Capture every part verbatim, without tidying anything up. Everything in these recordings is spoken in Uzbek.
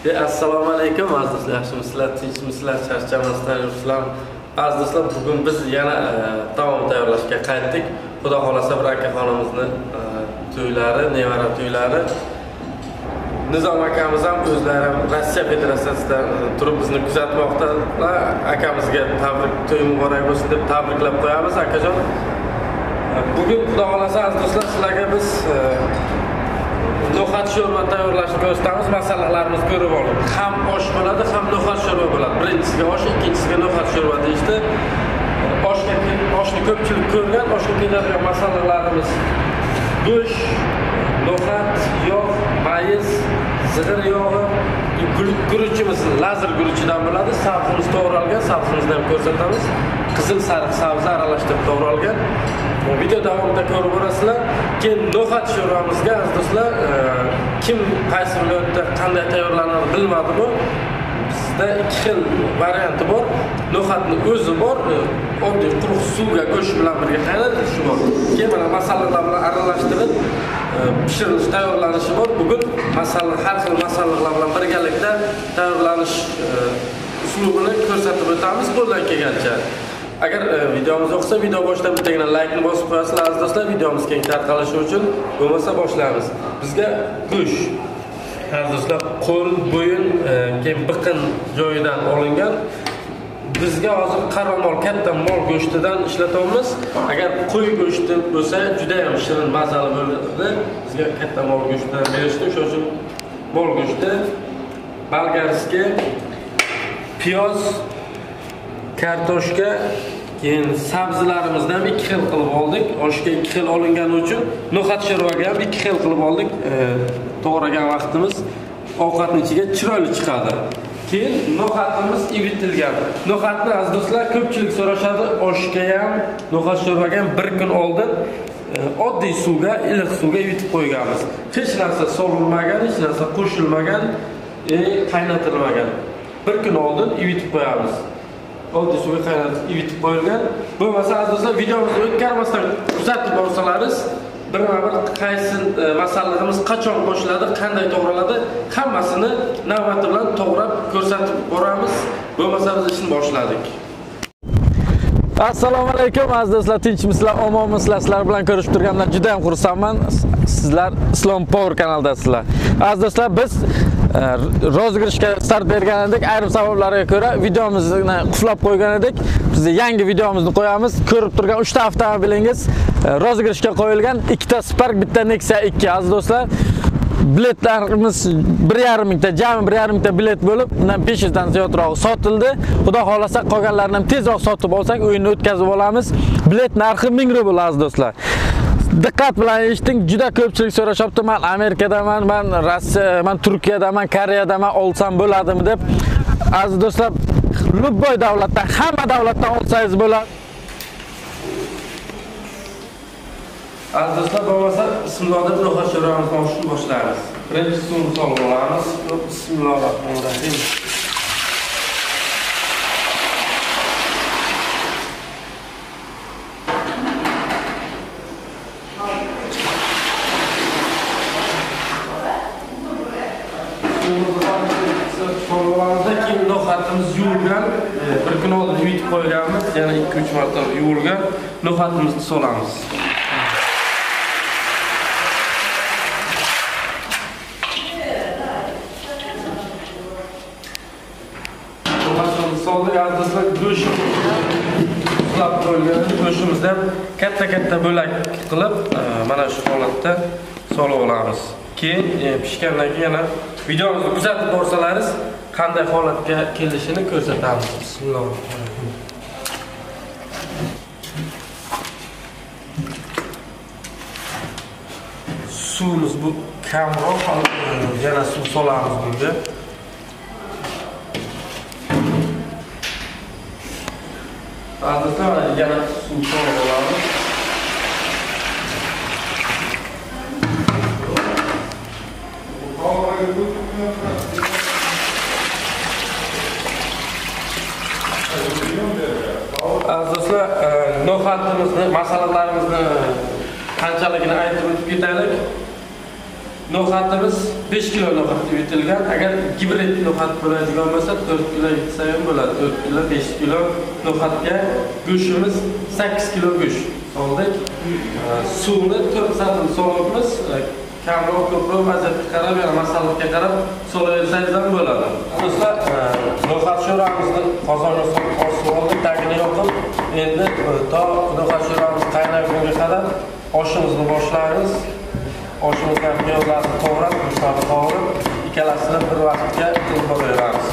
Assalomu alaykum aziz do'stlar, yaxshimisizlar, tinchmisizlar, charchamasdan yuribsizlar. Aziz do'stlar, bugun biz yana taom tayyorlashga qaytdik. Xudo xolasa bir akaxonimizni to'ylari, nevara to'ylari. Nizom akamiz ham o'zlari Rossiya Federatsiyasidan turib bizni kuzatmoqda. Akamizga tabrik, to'y muborak bo'lsin deb tabriklab qo'yamiz akajon. Bugun xudo xolasa aziz do'stlar, sizlarga biz no'xat sho'rva tayyorlashni ko'rsatamiz. Masalalarimizni ko'rib oling. Ham osh bo'ladi, ham no'xat sho'rva bo'ladi. Birinchisiga osh, ikkinchisiga no'xat sho'rva deyishdi. Oshga oshni ko'pchilik ko'rgan, oshga ketadigan masalalarimiz go'sht, no'xat, yog', mayiz, zig'ir yog'i, guruchimiz lazer guruchidan bo'ladi. Sabzimiz to'g'ralgan, sabzimizni ham ko'rsatamiz. Qizil sariq sabzi aralashtirib to'g'ralgan. Video davomida ko'rib borasizlar. Keyin no'xat sho'rvamizga aziz do'stlar, kim qaysi viloyatda qanday tayyorlanadi bilmadi bu. Bizda ikki xil varianti bor. No'xatning o'zi bor, oddiy quruq suvga go'sht bilan birga qaynatilishi bor. Keyin mana masalalar bilan aralashtirib pishirilish, tayyorlanishi bor. Bugun masala, har xil masalalar bilan birgalikda tayyorlanish uslubini ko'rsatib o'tamiz qo'ldan kelgancha. Agar videomiz yoqsa, video boshidan bittagina like-ni bosib qo'yasizlar aziz do'stlar, videomiz keng tarqalishi uchun. Bo'lmasa boshlaymiz. Bizga go'sht aziz do'stlar, qo'l, bo'yin, keyin biqin joyidan olingan. Bizga hozir qaro mol, katta mol go'shtidan ishlatamiz. Agar qo'y go'shti bo'lsa, juda ham shirin, mazali bo'ladi. Bizga katta mol go'shtidan berishdi. Shuning uchun mol go'shti, bolgarskiy, piyoz, kartoshka, keyin sabzilarimizni ham ikki xil qilib oldik. Oshga ikki xil olingani uchun no'xat sho'rvaga ham ikki xil qilib oldik. To'g'ragan vaqtimiz ovqatning ichiga chiroyli chiqadi. Keyin no'xatimiz ivitilgan. No'xatni aziz do'stlar, ko'pchilik so'rashadi, oshga ham, no'xat sho'rvaga ham bir kun oldin oddiy suvga, iliq suvga ivitib qo'yganmiz. Hech narsa so'rilmagan, hech narsa qo'shilmagan, qaynatilmagan. Bir kun oldin ivitib qo'yamiz. Oddiy suvga qaynatib ivitib qo'yilgan. Bo'lmasa aziz do'stlar, videomizni o'tkazmasdan kuzatib borsangiz, birma-bir qaysi masalamiz qachon qo'shiladi, qanday to'g'raladi, hammasini navbati bilan to'g'rab ko'rsatib boramiz. Bo'lmasa biz ishni boshladik. Assalomu alaykum aziz do'stlar, tinchmisizlar, omonmisizlar? Sizlar bilan ko'rishib turganimdan juda ham xursandman. Sizlar Islom Power kanalidasizlar. Aziz do'stlar, biz rozgrishga start bergan edik. Ayrim sabablarga ko'ra videomizni quflab qo'ygan edik. Biz yangi videomizni qo'yamiz. Ko'rib turgan uchta avtomobilingiz rozgrishga qo'yilgan. ikkita Spark, bitta Nexia ikki aziz do'stlar. Biletlarimiz bir yarim mingta, jami bir yarim mingta bilet bo'lib, undan besh yuzdan ziyodroq sotildi. Xudo xolasa qolganlarini ham tezroq sotib olsak, o'yinni o'tkazib olamiz. Bilet narxi ming rubl aziz do'stlar. Diqqat bilan eshiting, juda ko'pchilik so'rashyapti, men Amerikadaman, men Rossiya, men Turkiyadaman, Koreyadaman, olsam bo'ladimi deb. Aziz do'stlar, любой davlatdan, hamma davlatdan olsangiz bo'ladi. Aziz do'stlar, bo'lmasa bismillah deb no'xat sho'rvamizni olishni boshlaymiz. Birinchi suvni solib olamiz. Bismillahirrohmanirrohim. Keyin no'xatimiz yuvilgan, bir kun oldin yuvib qo'yganmiz, yana ikki uch marta yuvilgan no'xatimizni solamiz. No'xatimizni soldik, aziz do'stlar, go'sht qilib qo'yilgan. Go'shtimizni ham katta-katta bo'lak qilib, mana shu holatda solib olamiz. Keyin pishgandan keyin yana videomizni kuzatib borsalaringiz, qanday holatga kelishini ko'rsatamiz. Bismillahirrohmanirrohim. Suvimiz bu kamroq, yana suv solamiz bunga. Hozirda yana suv solib olamiz. Aziz do'stlar, no'xatimizni, masalalarimizni qanchaligini aytib o'tib ketaylik. No'xatimiz besh kilo no'xat yutilgan. Agar gibrid no'xat bo'ladigan bo'lsa to'rt kilo yutsa ham bo'ladi. to'rt kilo, besh kilo no'xatga go'shtimiz sakkiz kilo go'sht soldik. Suvni to'rt satr solibmiz. Kamroq ko'proq vaziyatga qarab, yana masalliqga qarab solaversangiz ham bo'ladi. Do'stlar, no'xat sho'ramizni qozonga solib osib oldik, tagini yoqib, endi to no'xat sho'ramiz qaynagunga qadar oshimizni boshlaymiz. Oshimizga piyozlarni to'g'rab, go'shtlarni qovurib, ikkalasini bir vaqtga qilib qo'yamiz.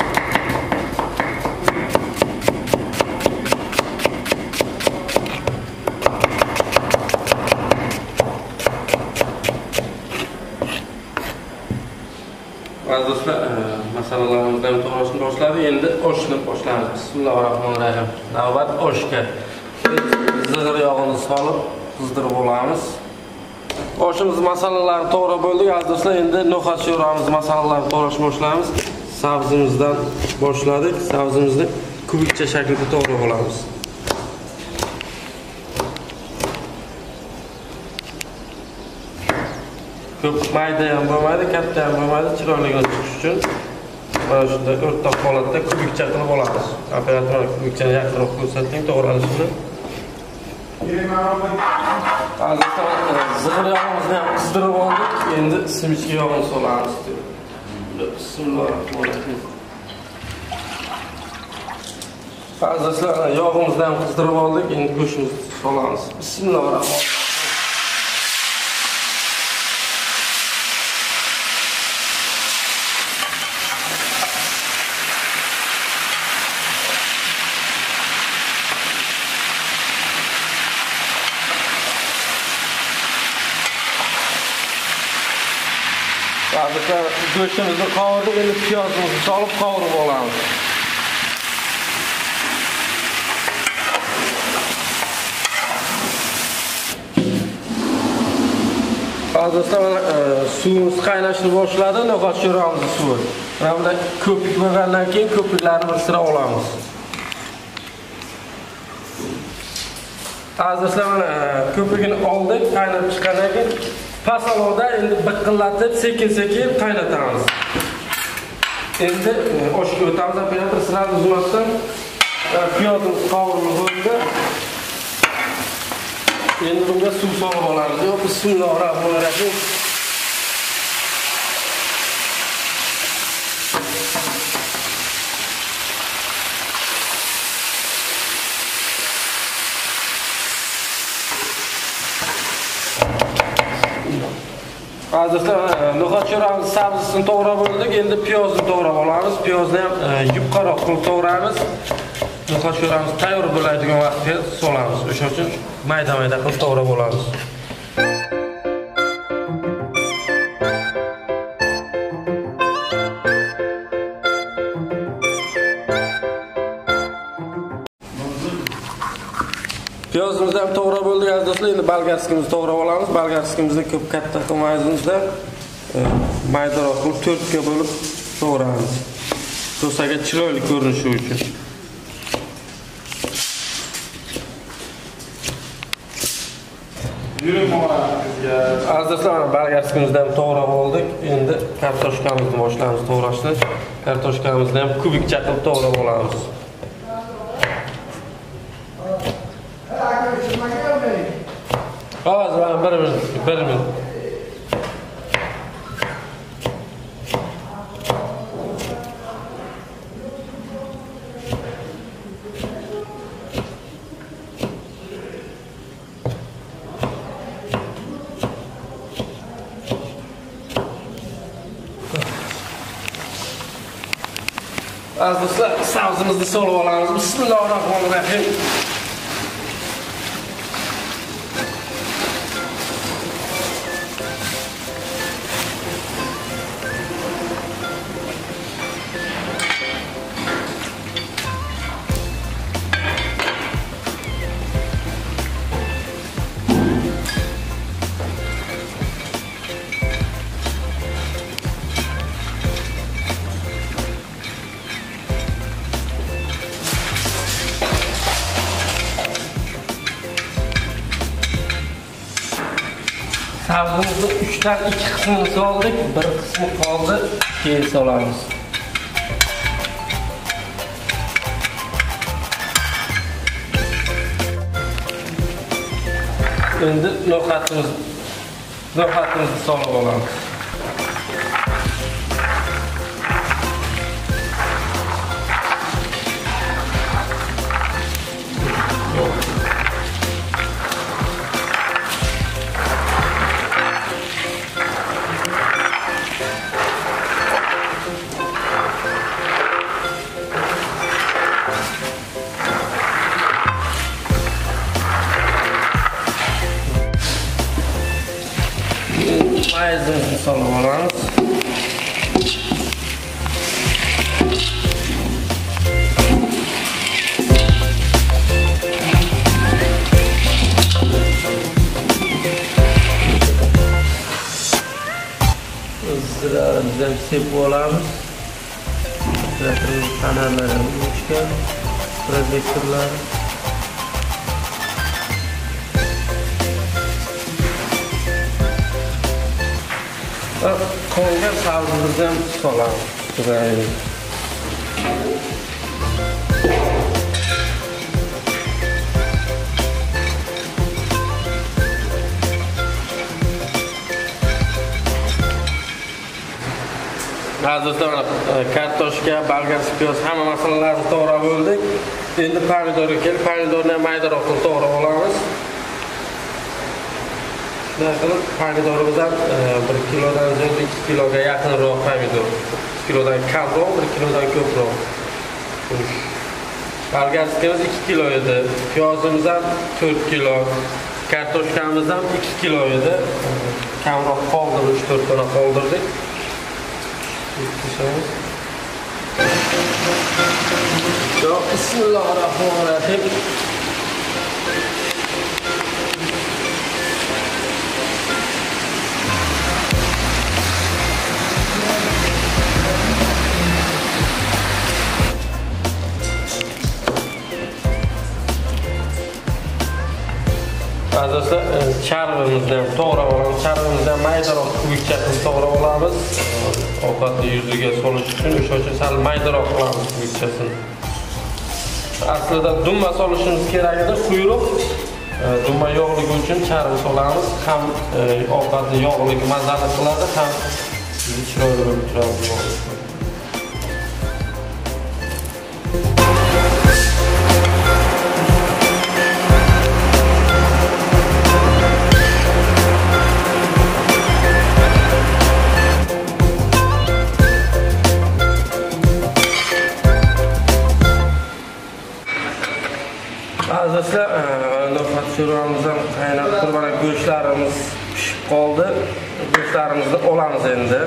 Aziz do'stlar, masalalarimizni ham to'g'rashni boshladi. Endi oshni boshlaymiz. Bismillahirrohmanirrohim. Navbat oshga. Zig'ir yog'ini solib, qizdirib olamiz. Oshimiz masalalarini to'g'ri bo'ldik. Aziz do'stlar, endi no'xat sho'ramiz masalalarini to'g'rashni boshlaymiz. Sabzimizdan boshladik. Sabzimizni kubikcha shaklda to'g'rab olamiz. Ko'p mayda ham bo'lmaydi, katta ham bo'lmaydi, chiroyli chiqish uchun mana shunday o'rtoq holatda kubikcha qilib olamiz. Operator kubikchani yaqinroq ko'rsating to'g'ralishini. Zig'ir yog'imizni ham qizdirib oldik. Endi simichka yog'ini solamiz. Bismillahirrohmanirrohim. Azizlar, yog'imizni ham qizdirib oldik. Endi go'shtimizni solamiz. Bismillahirrohmanirrohim. Hozirda go'shtimizni qovurdik, endi piyozimizni solib qovurib olamiz. Hozirda suvimiz qaynashni boshladi, no'xat sho'ramiz suvi. Mana bunda ko'pik bo'lgandan keyin ko'piklarni bir sira olamiz. Hozirda mana ko'pigini oldik, qaynab chiqqandan keyin past olovda endi biqillatib sekin-sekin qaynatamiz. Endi oshga o'tamiz. Operator sirani uzmasdan piyozimiz qovurilib bo'ldi. Endi bunga suv solib olamiz. Yo, bismillahirrohmanirrohim. Hozirda no'xat sho'ramiz sabzisini to'g'rab oldik. Endi piyozni to'g'rab olamiz. Piyozni ham yupqaroq qilib to'g'raymiz. No'xat sho'ramiz tayyor bo'ladigan vaqtga solamiz. O'sha uchun mayda-mayda qilib to'g'rab olamiz. Piyozimizni ham to'g'rab bo'ldik aziz do'stlar. Endi bolgarskimizni to'g'rab olamiz. Bolgarskimizni ko'p katta qilmaymizda maydaroq qilib to'rtga bo'lib to'g'raymiz. Do'stlarga chiroyli ko'rinishi uchun. Aziz do'stlar, bolgarskimizni ham to'g'rab oldik. Endi kartoshkamizni boshlaymiz to'g'rashni. Kartoshkamizni ham kubikcha qilib to'g'rab olamiz. Hozir mana bir minut, bir minut. Aziz do'stlar, sabzimizni solib olamiz. Bismillahirrohmanirrohim. Sabzimizni uchdan ikki qismini soldik, bir qismi qoldi, keyin solamiz. Endi no'xatimiz no'xatimizni solib olamiz. Mayizimizni solib olamiz. Ziramizni ham sepib olamiz. Ziralarimiz kanallar ham o'chgan, protektorlar. Qolgan sabzimizni ham solamiz. Do'stlar, kartoshka, bolgarskiy piyoz hamma masalalarni to'g'rab bo'ldik. Endi pomidorga kelib, pomidorni ham maydaroq qilib to'g'rab olamiz. Shunday pomidorimiz bir kilodan ziyod ikki kiloga yaqinroq pomidor. ikki kilodan kamroq, bir kilodan ko'proq. Bolgarskiyimiz ikki kilo edi. Piyozimiz ham to'rt kilo. Kartoshkamiz ham ikki kilo edi. Kamroq qoldi, uch to'rt dona qoldirdik. Bismillahirrahmanirrahim. Do'stlar, charbimizni ham to'g'rab olamiz. Charbimizni ham maydaroq kuyikchasini to'g'rab olamiz. Ovqatni yuziga solish uchun o'sha uchun sal maydaroq qilamiz kuyikchasini. Aslida dumma solishimiz kerak edi, quyruq. Dumma yog'ligi uchun charm solamiz. Ham ovqatni yog'ligi mazali qiladi, ham chiroyli bo'lib turadi. Do'stlar, no'xat sho'rvamiz ham qaynab turib, go'shtlarimiz pishib qoldi. Go'shtlarimizni olamiz endi.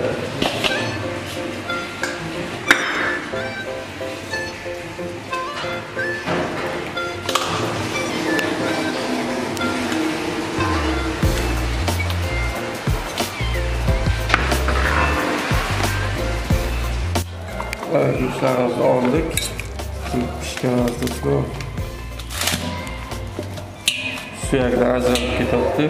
Go'shtlarimizni oldik. Pishganimiz do'stlar. Suyakdan ajralib ketyapti.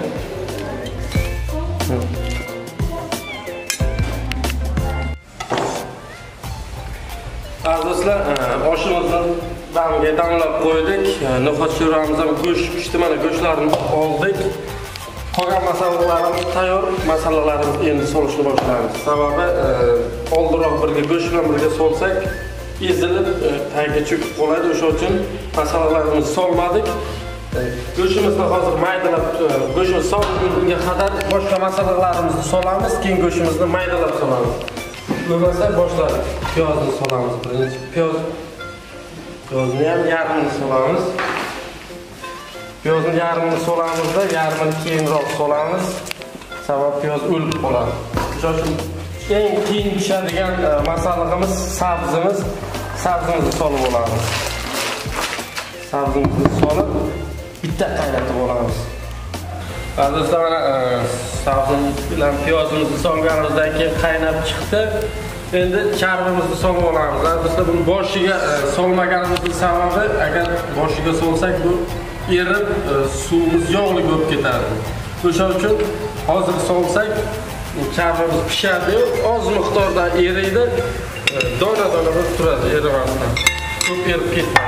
Do'stlar, oshimizni damiga damlab qo'ydik. No'xat sho'rvamiz ham go'sht pishdi. Mana go'shtlarni oldik. Qolgan masalalarimiz tayyor. Masalalarimizni endi solishni boshlaymiz. Sababi oldinroq birga go'sht bilan birga solsak, ezilib tagiga cho'kib qoladi. O'sha uchun masalalarimizni solmadik. Go'shtimizni hozir maydalab, go'shtimiz sovigunga qadar boshqa masalalarimizni solamiz, keyin go'shtimizni maydalab solamiz. Bo'lmasa boshladik. Piyozni solamiz. Birinchi piyoz piyozni ham yarmini solamiz. Piyozni yarmini solamizda, yarmini keyinroq solamiz. Sabab piyoz o'lib qoladi. Shuning uchun eng keyin pishadigan masallig'imiz sabzimiz. Sabzimizni solib olamiz. Sabzimizni solib bitta qaynatib olamiz. Do'stlar, mana sabzimiz bilan piyozimizni solganimizdan keyin qaynab chiqdi. Endi charbimizni solib olamiz. Do'stlar, buni boshiga solmaganimizning sababi, agar boshiga solsak bu erib, suvimiz yog'li bo'lib ketadi. O'sha uchun Hozir solsak, chorvamiz pishadi, oz miqdorda eriydi. Dona-dona bo'lib turadi, erimasdan. Ko'p erib ketadi.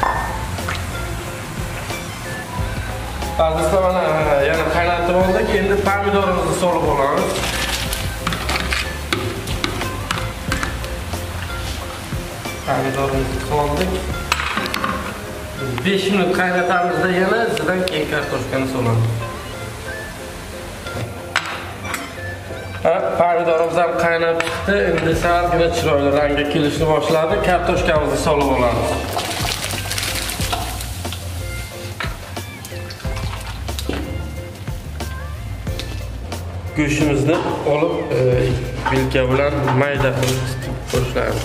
Hozir mana yana qaynatib oldik. Endi pomidorimizni solib olamiz. Pomidorimizni soldik. besh minut qaynatamizda yana izidan keyin kartoshkani solamiz. Ha, pomidorimiz ham qaynab chiqdi. Endi salgina chiroyli rangga kelishni boshladi. Kartoshkamizni solib olamiz. Go'shtimizni olib, vilka bilan mayda qilib qo'shamiz.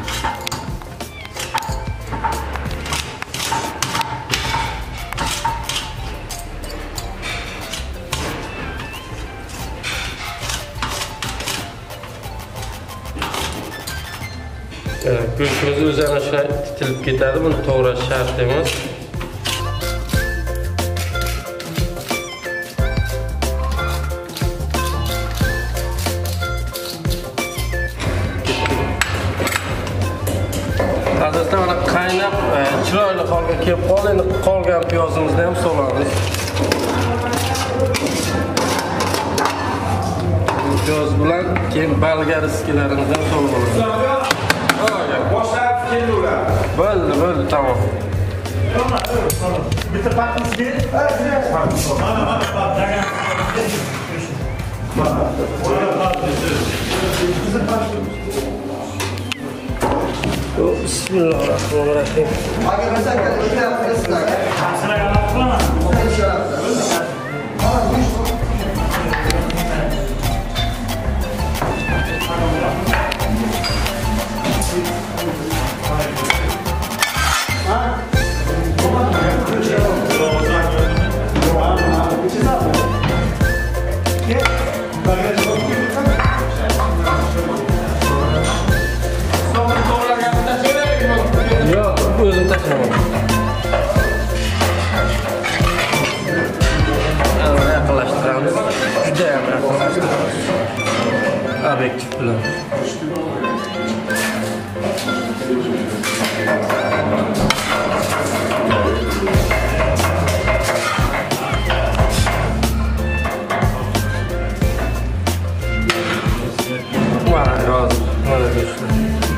Go'shtimiz o'zini shunday titilib ketadi, buni to'g'rash shart emas. Asosda mana qaynab, chiroyli holga kelib qoldi. Endi qolgan piyozimizni ham solamiz. Piyoz bilan keyin bolgariskilarimizni ham solib olamiz. Boshlar keldilar. Bo'ldi, bo'ldi, tamom. Bitta patimizga. Mana mana Bismillahirrahmanirrahim. Aga mesela ikna yapıyorsunlar. Sana yalan kılama. Objektif bilan. Mana hozir, mana do'stlar.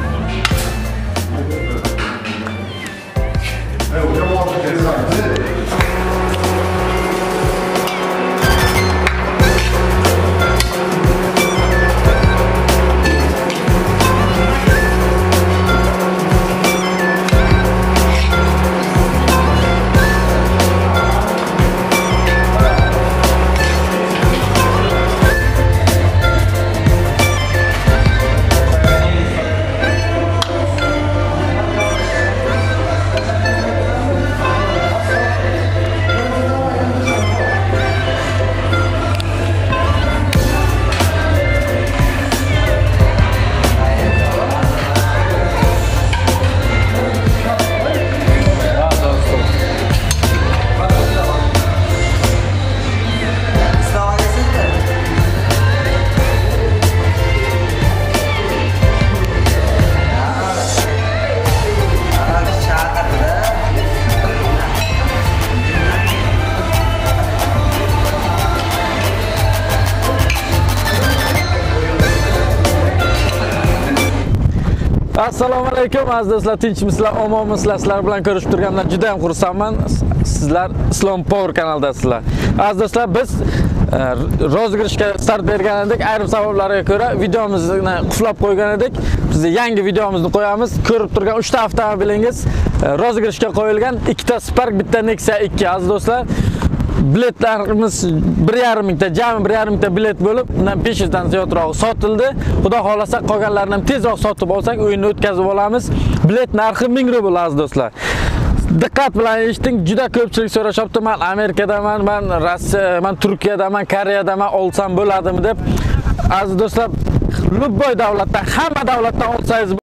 Assalomu alaykum aziz do'stlar, tinchmisizlar, omonmisizlar? Sizlar bilan ko'rishib turganimdan juda ham xursandman. Sizlar Islom Power kanalidasizlar. Aziz do'stlar, biz rozgrishga start bergan edik. Ayrim sabablarga ko'ra videomizni quflab qo'ygan edik. Biz yangi videomizni qo'yamiz. Ko'rib turgan uchta avtomobilingiz rozgrishga qo'yilgan. ikkita Spark, bitta Nexia ikki. Aziz do'stlar, biletlarimiz bir yarim mingta, jami bir yarim mingta bilet bo'lib, undan besh yuzdan ziyodroq sotildi. Xudo xolasa qolganlarini ham tezroq sotib olsak, o'yinni o'tkazib olamiz. Bilet narxi ming rubl aziz do'stlar. Diqqat bilan eshiting, juda ko'pchilik so'rashyapti. Men Amerikadaman, men Rossiya, men Turkiyadaman, Koreyadaman, olsam bo'ladimi deb. Aziz do'stlar, любой davlatdan, hamma davlatdan olsangiz